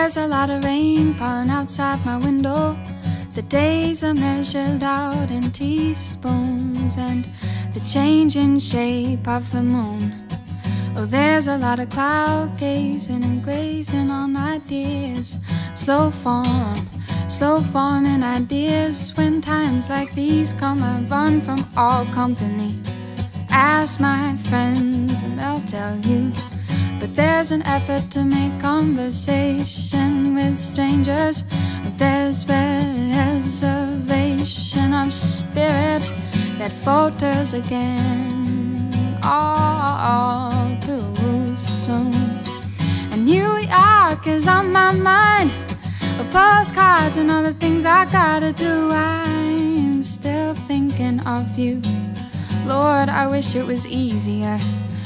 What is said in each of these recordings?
there's a lot of rain pouring outside my window. The days are measured out in teaspoons, and the changing shape of the moon. Oh, there's a lot of cloud gazing and grazing on ideas. Slow forming ideas. When times like these come, I run from all company. Ask my friends and they'll tell you. But there's an effort to make conversation with strangers. There's reservation of spirit that falters again all too soon. And New York is on my mind. Postcards and all the things I gotta do. I'm still thinking of you. Lord, I wish it was easier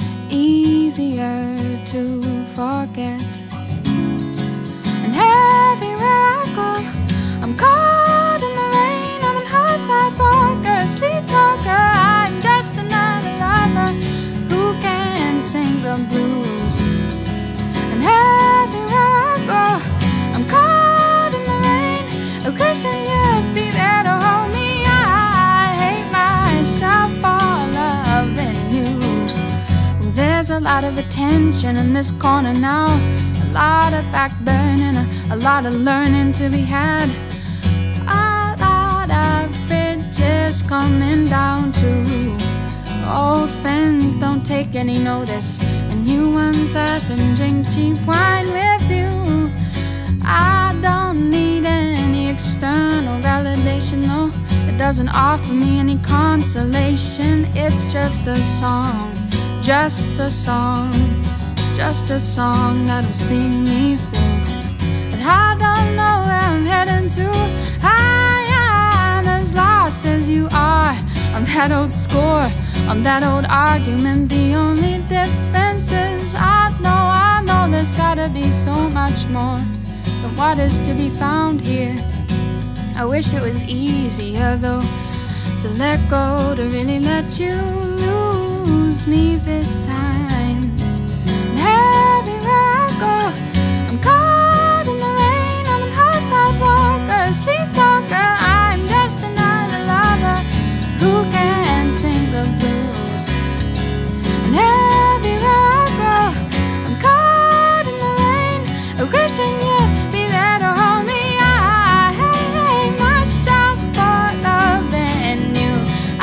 to forget. And everywhere I go, I'm caught in the rain. I'm an outside walker, sleep talker. I'm just another lover who can sing the blues. And everywhere I go, I'm caught in the rain, wishing you'd be there to hold me. I hate myself for loving you. There's a lot of attention in this corner now, a lot of backburning, a lot of learning to be had, a lot of bridges coming down too. Old friends don't take any notice, and new ones laugh and drink cheap wine with you. I don't need any external validation, no. It doesn't offer me any consolation. It's just a song. Just a song that'll see me through. But I don't know where I'm heading to. I am as lost as you are on that old score, on that old argument. The only difference is I know there's gotta be so much more than what is to be found here. I wish it was easier though, to let go, to really let you lose me this time. And everywhere I go, I'm caught in the rain. I'm an outside walker, sleep talker. I'm just another lover who can sing the blues. And everywhere I go, I'm caught in the rain, wishing you'd be there to hold me. I hate myself for loving you.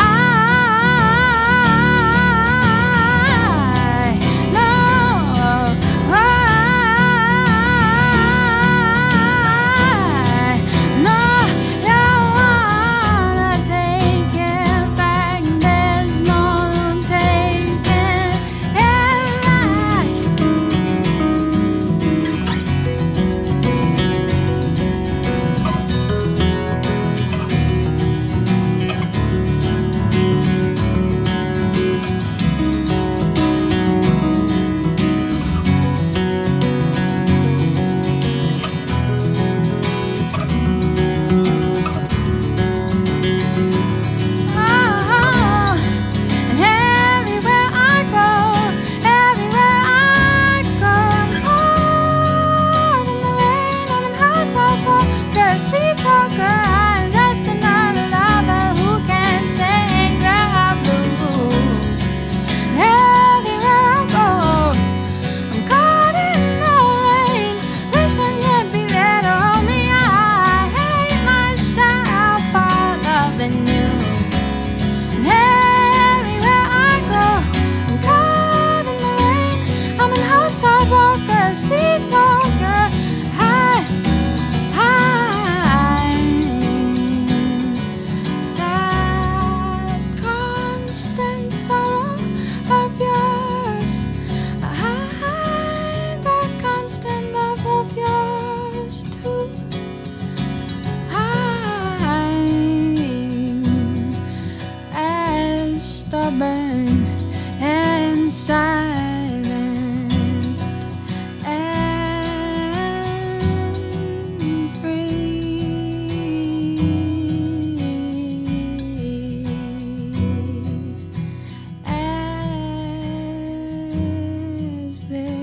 Sleep talker, I'm just another lover who can sing the blues. And everywhere I go, I'm caught in the rain, wishing you'd be there to hold me. I hate myself for loving you. And everywhere I go, I'm caught in the rain. I'm an outside walker, sleep talker. Stubborn and silent and free. As this